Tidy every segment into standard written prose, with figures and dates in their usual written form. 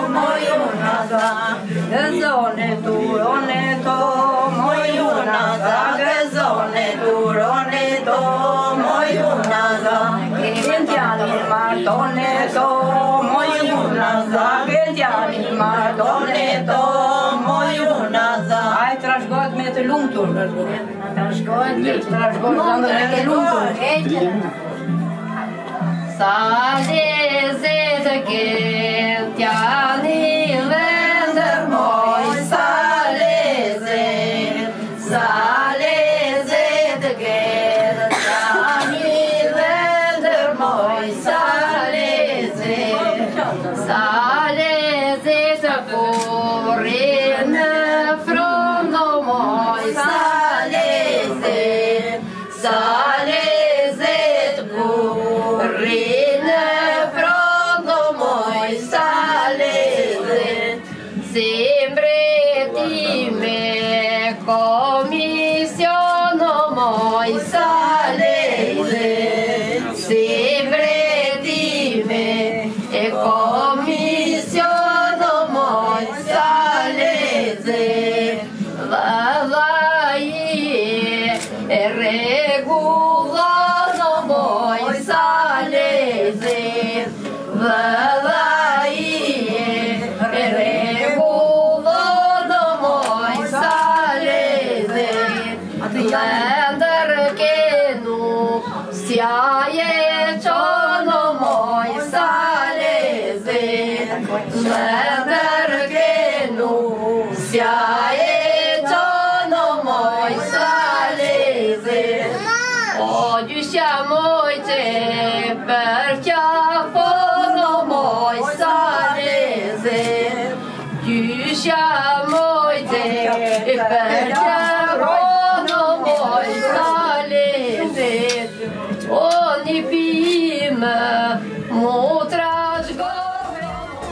mojunaza, gazonetu, roneto, mojunaza, gazonetu, roneto, mojunaza, gentiani martoneto, mojunaza, gentiani martoneto, mojunaza. Ai trashgohet me të lumtur, trashgohet me të lumtur. Saleze të gentiani vendër moj, saleze, saleze të gentiani vendër moj, saleze, saleze të kurrin në frundo moj, saleze, saleze të kurrin në frundo moj, saleze, sempre ti me comisiono moj, saleze, sempre ti me comisiono moj, saleze, regulano moj, saleze, regulano moj, saleze, länder che nu siaje čono moj, saleze, länder che nu siaje čono moj, saleze. Oggi siamo te per chiafono moj, saleze, oggi siamo te per chiafono moj, saleze, ogni pime mutrač gore.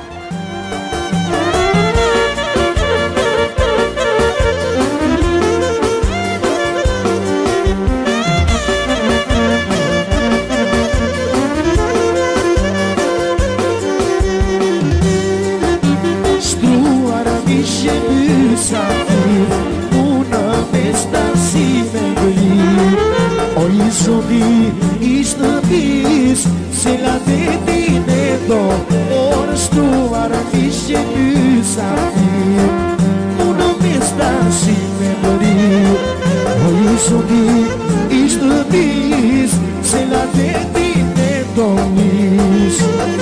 Sobi istăpis, se la dedineto, ori stuar mișe usafir, una mesta si membri. Oi sobi istăpis, se la dedineto mis.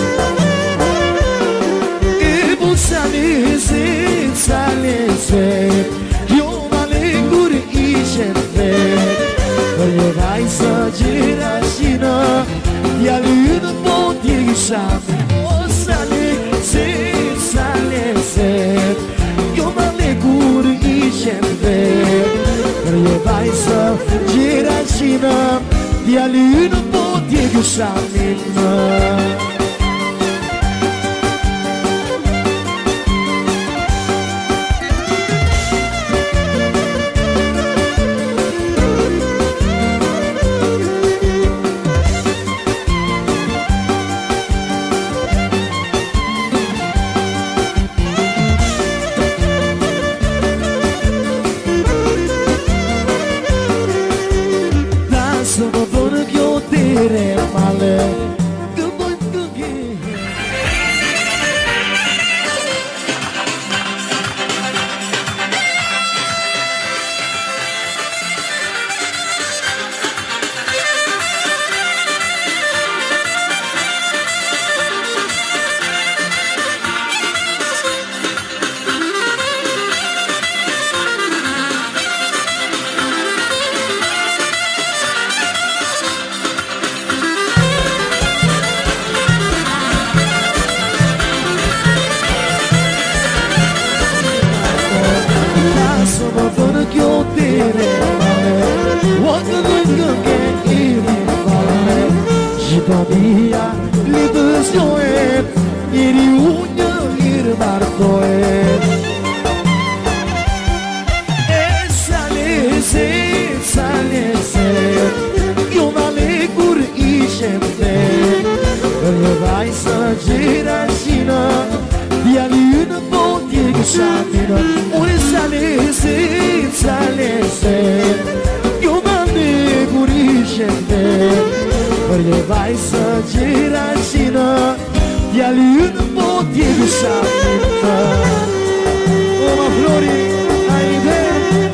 E busalese, salese, eu malegur ișente. Voglio vai să girascina, e a luna ponti sabe, o salese, salese, eu mă legur ișente. Voglio vai să girascina, e a luna ponti sabe. Todavía le deseo iri uña ir martoe. Salese, salese, eu malegur ișente. Vai să girasina, Samina, Salese, eu mandei por Ixende, porque vai só tirar China, e ali no monte do Samina. Uma flori, aí vem.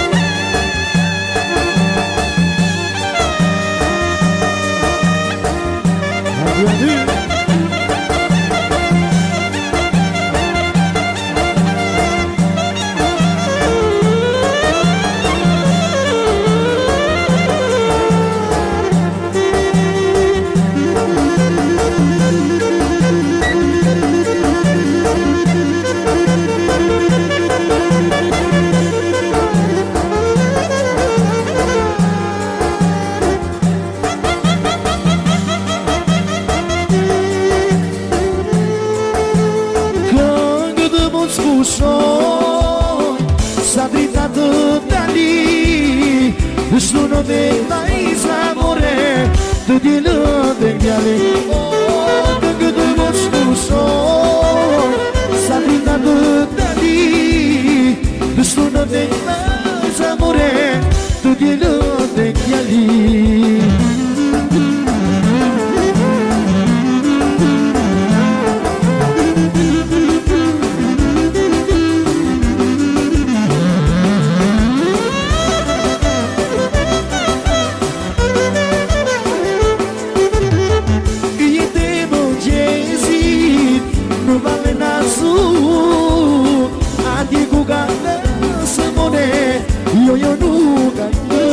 Nessuno dei mais amore, tu di lo devi avere. Oh, che tu mostri solo, salita tutta lì. Nessuno dei mais amore, tu di lo devi avere. Yo nunca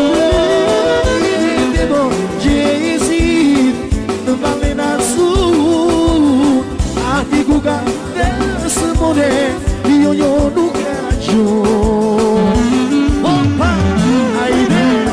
devo Jay-Z no vale na sul artigo dessa mulher yo nunca jo opa aí vem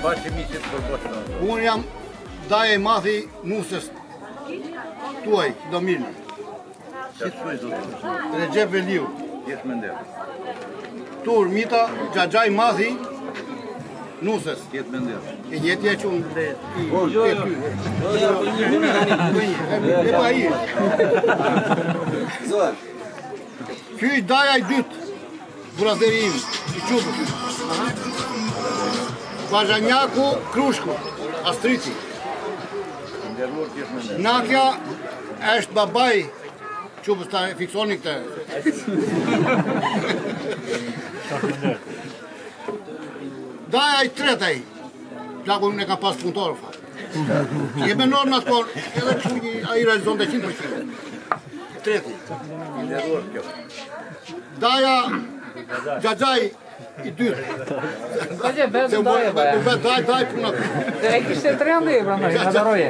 Unë jam daje madhi nusës tuaj, domirë. Recep Veliu. Tur, Mita, Gjagjaj madhi nusës. E jetja që unë e pa i. Ky daja i dytë, burazeri im, i qubës. Bazhanjaku Krushku, Astriti. Nakja është babaj, qubës ta fiksoni këtë. Daja i tretaj, plaku në ka pas punëtorë fa. Je me normë atë por, edhe kështu a i realizon të 100%. Treti. Daja Gjagjaj i dytë. Se u bet daj puna. E kishte 3 ande, prandaj, na daroje.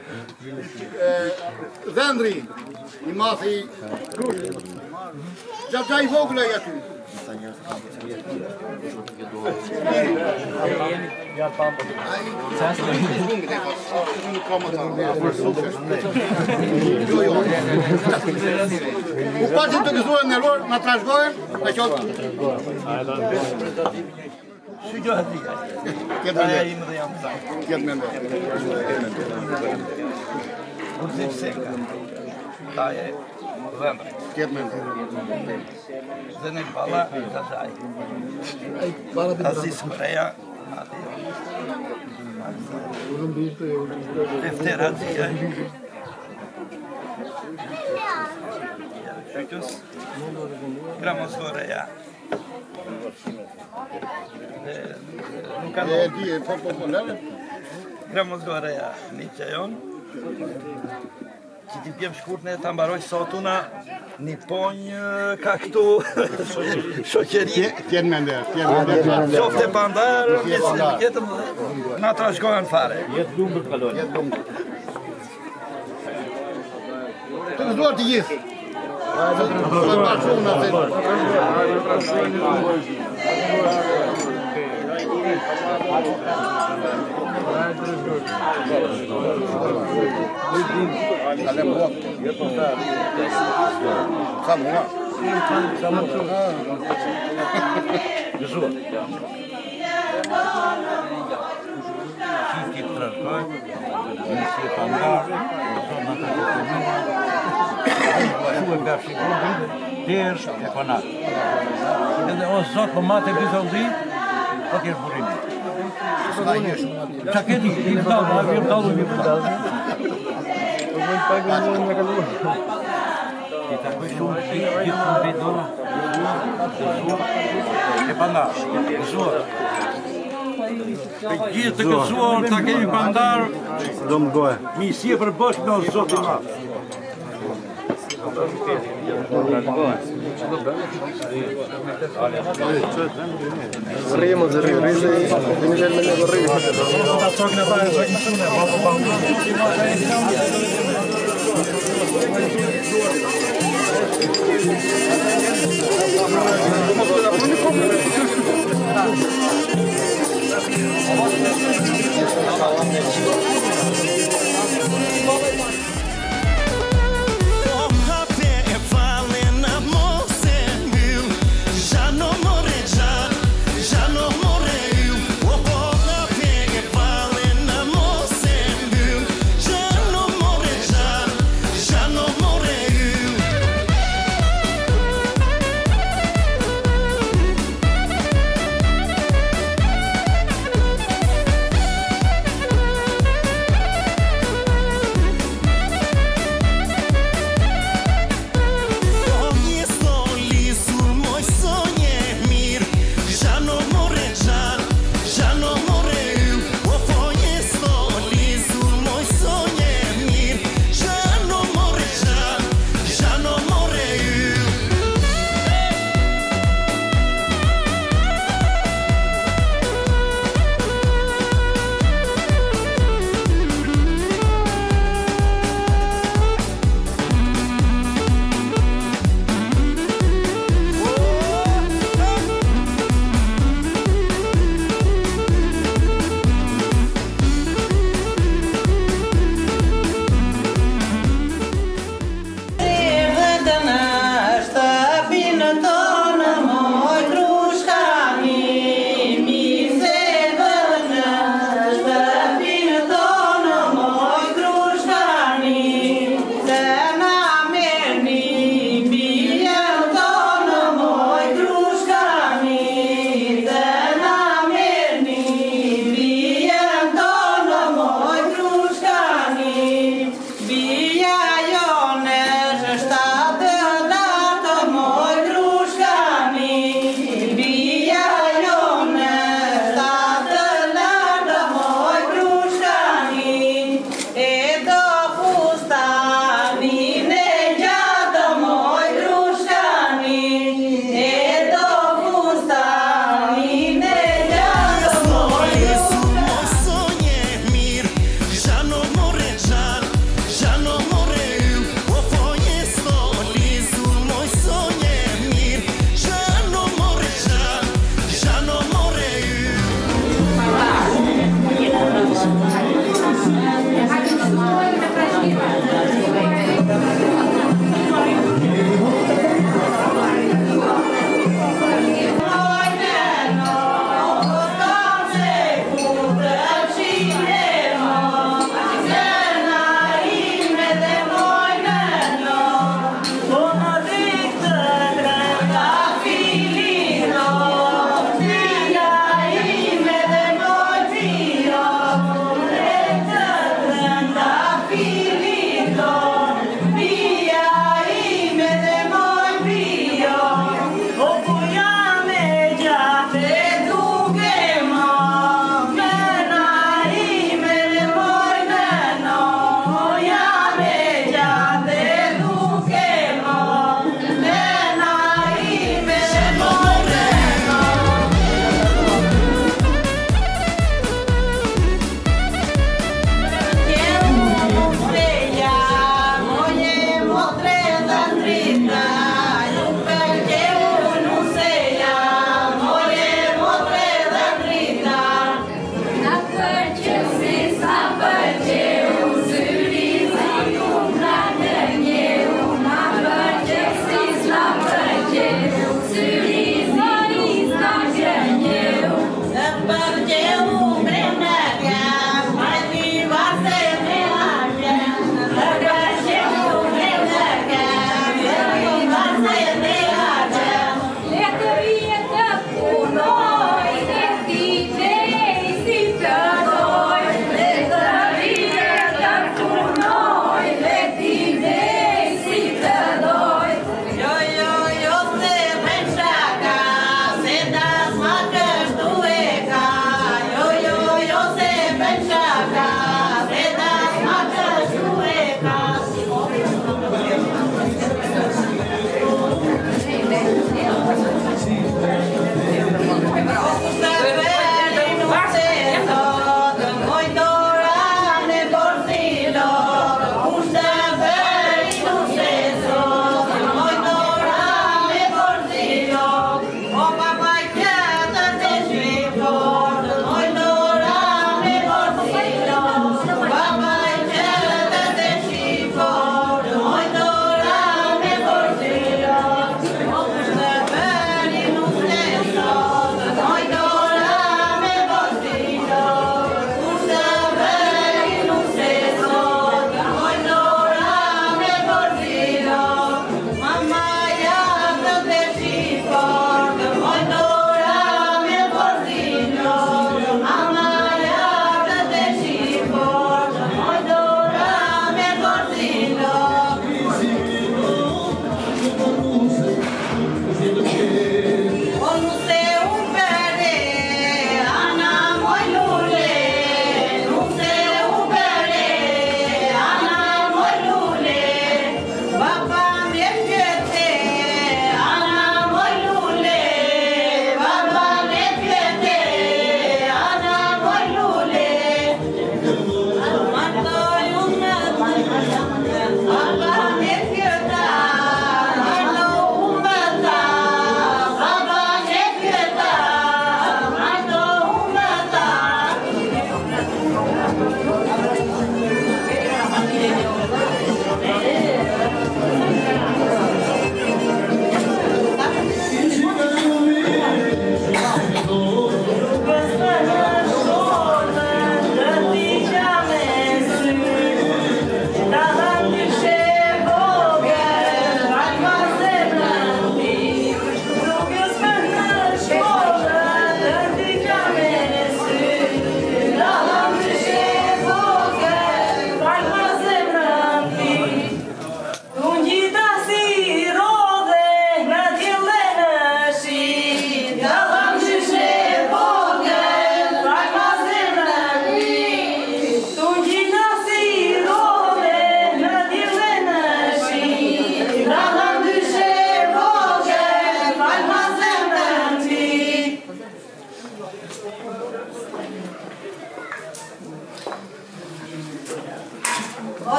Vendri, i mathi Krushku. Gjagjaj i vogla i aty. U paqen të gëzuar në error, na trashgojnë, na qoftë. Këtë me ndër. Urzim Seka, daje Vendri. Këtë me ndër. Zenek Bala, Gjagjaj. Aziz Koreja, Efter Hadzija. Qytës, Gramos Koreja. Nuk ka E di, e popolare. Gramos Koreja, Niqe jon. Që ti pjem shkurt ne ta mbaroj sotuna, një ponjë ka këtu shoqëri. Tjenë me ndër. Qofte pandar, jetëm na trashgohen fare. Të gëzuar të gjithë. Dersh e panat. Edhe o sot po mate bizolli, po t'jesh burimi. Qa keti, i vdallu, a vdallu. Ti ta kuj shumë, gjithë në vedora, e panat, gëzuar. Gjithë të gëzuar, ta kemi pandar, misie për bashkë me o zot i madh. Vorremmo rese inizialmente vorremmo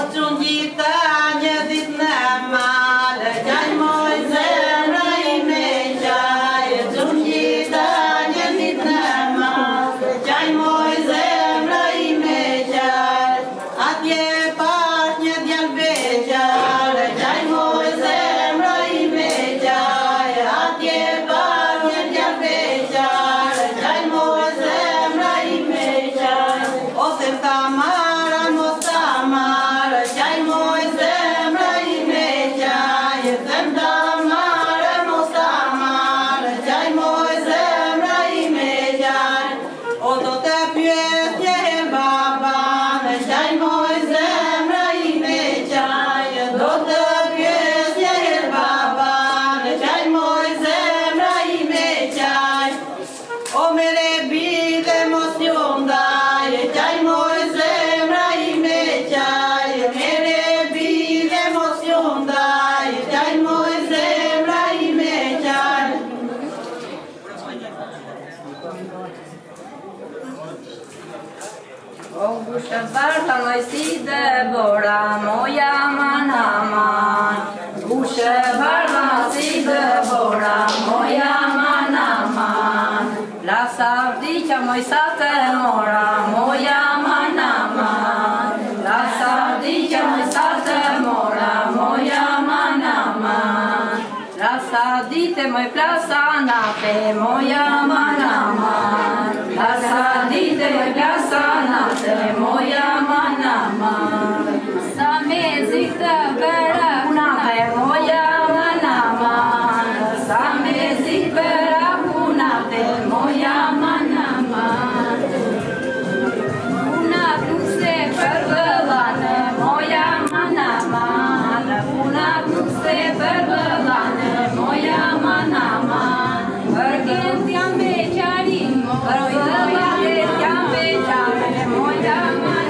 qënë gjitha një dit në malë, qaj moj zemra i me qaj, qënë gjitha një dit në malë, qaj moj zemra i me qaj, atje pash një djallë beqaj, qaj moj zemra i me qaj, atje pash një djallë beqaj, qaj moj zemra i me qaj, ose ta mara mos ta mara, qaj moj zemra i me qaj, them ta mara mos ta mara, qaj moj zemra i me qaj, o do të pyes një herë baban, qaj moj zemra i me qaj, do të pyes një herë baban, qaj moj zemra i me qaj, o me le bide mos ljundaj, qaj moj zemra i me qaj, me le bide mos ljundaj, qaj moj zemra i me qaj. O gushë barta moj si Debora, moja man aman. Gushë barta moj si Debora, moja man aman. La savdiqa moj sa te mora, moja man aman. La savdiqa moj sa te mora, moja man aman. La savdite moj plasa nape, moja man aman. La savdite moj plasa nape, moja man aman. Sa mezik të bëra nape, moja man aman. Sa mezik bëra nape, moja man aman. Una pluse për vëllane, moja man aman. Una pluse për vëllane, moja man aman. Për kënd jam beqari, për vëllane jam beqare, moja man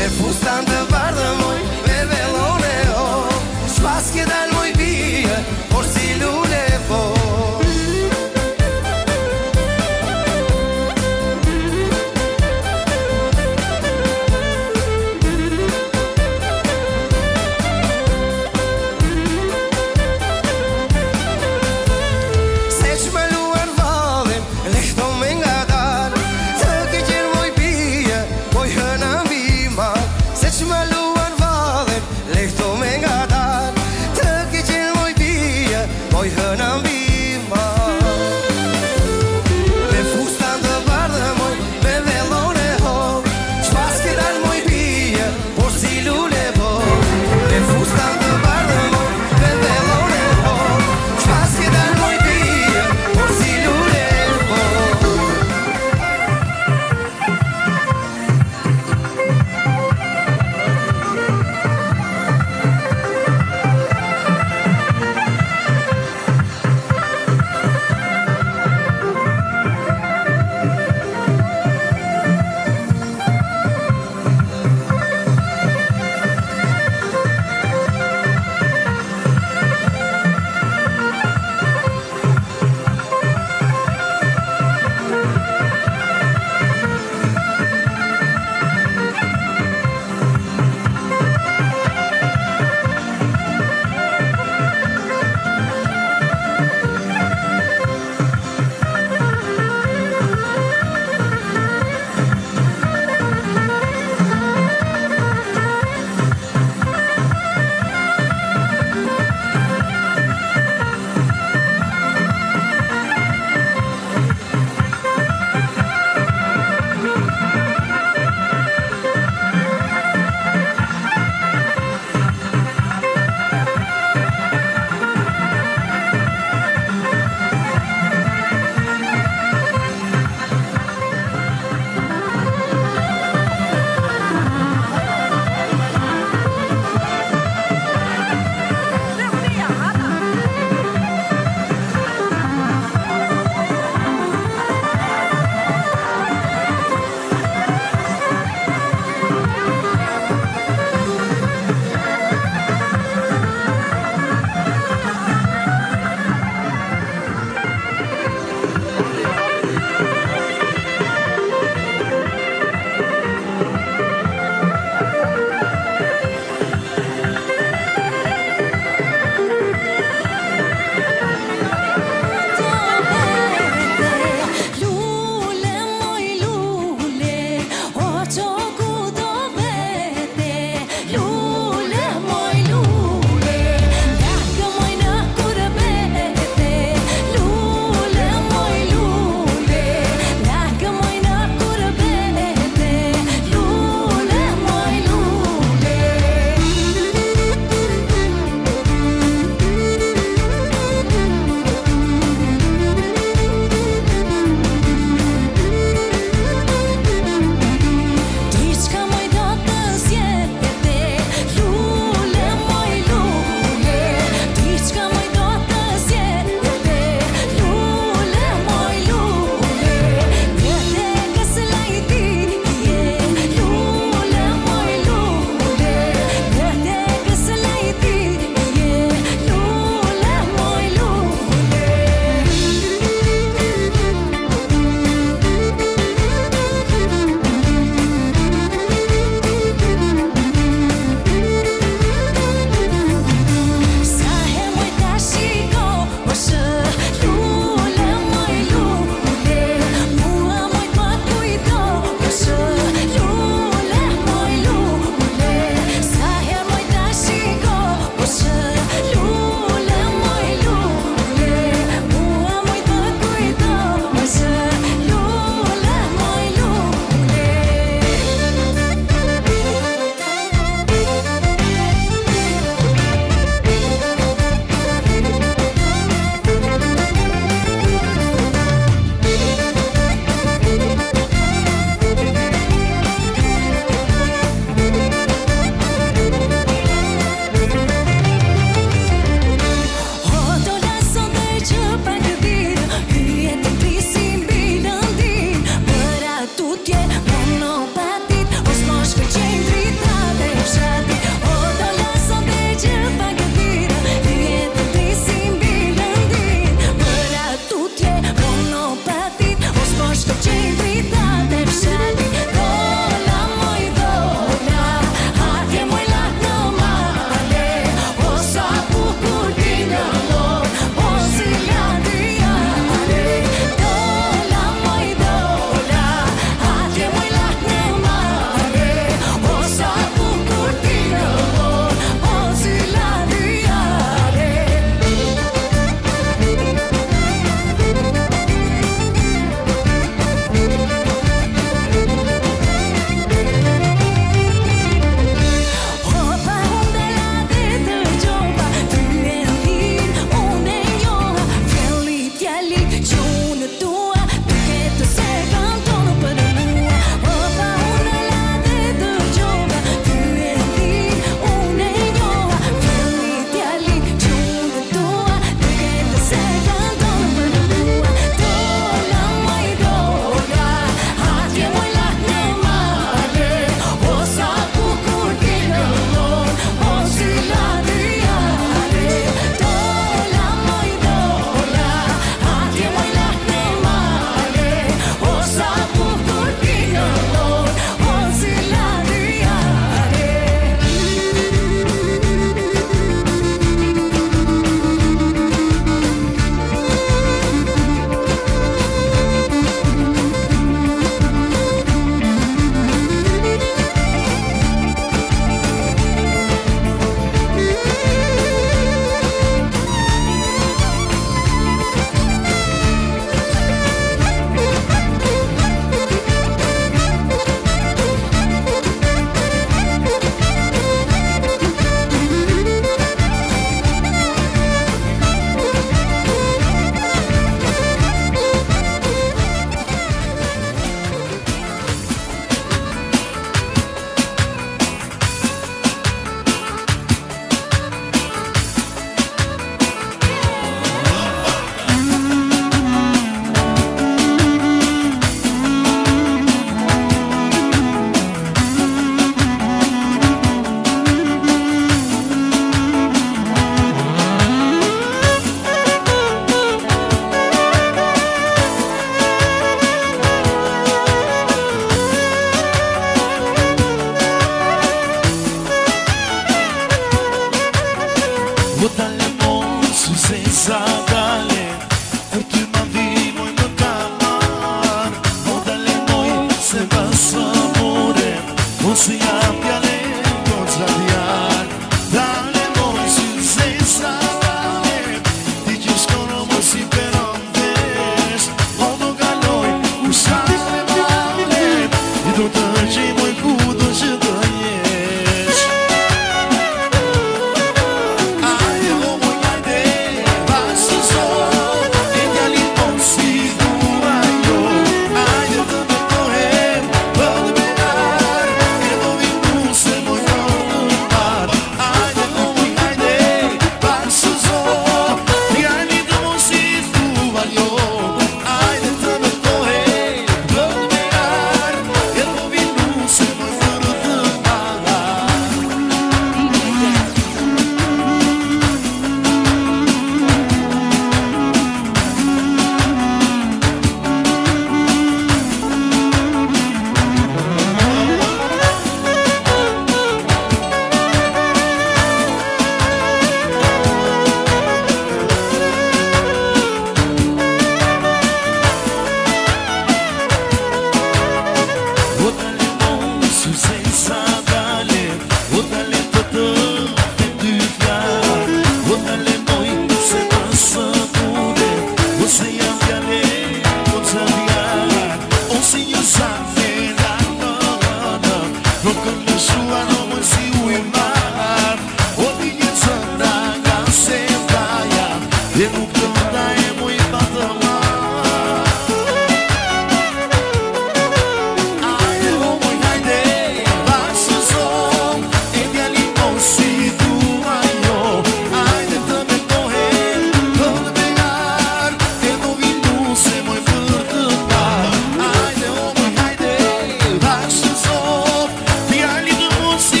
Haide, omul, haide, lasă-ți-o, fii ali de muzică.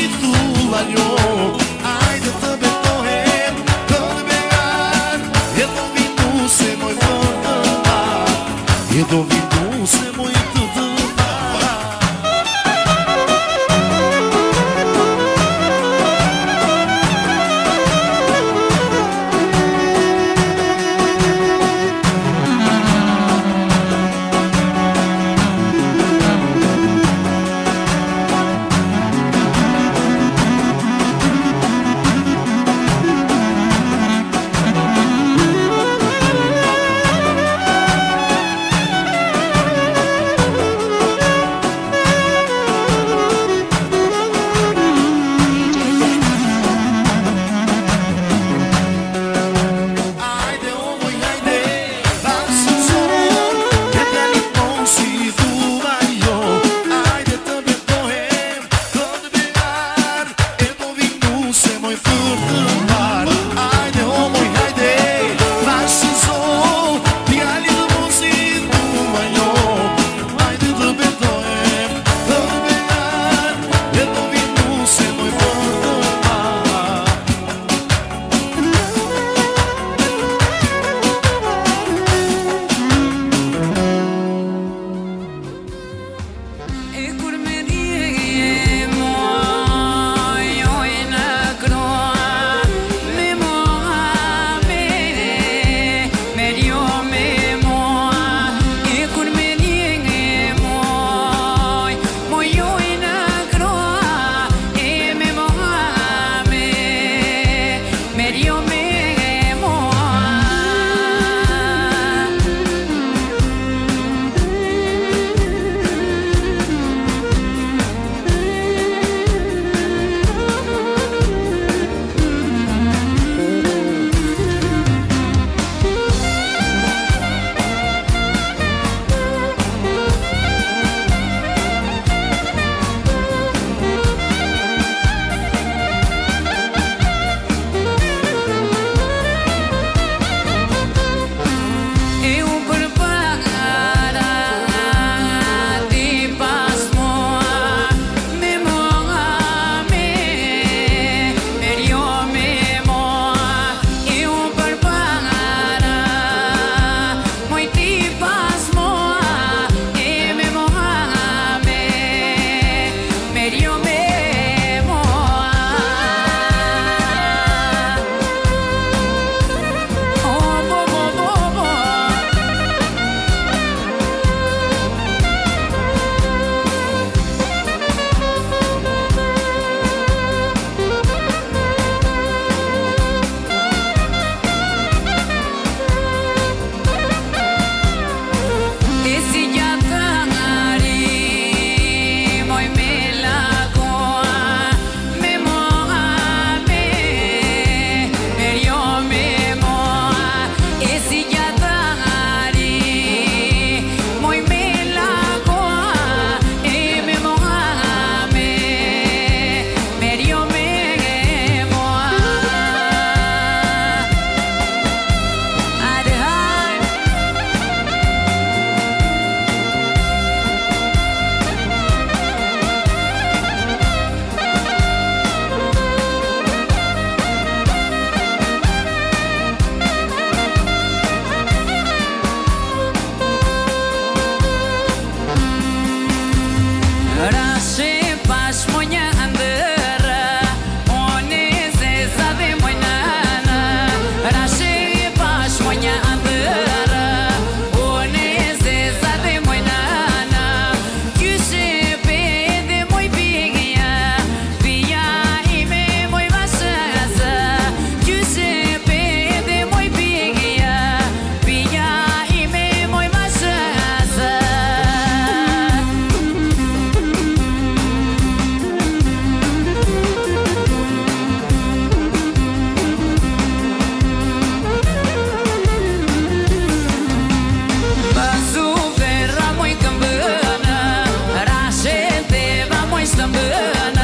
zambana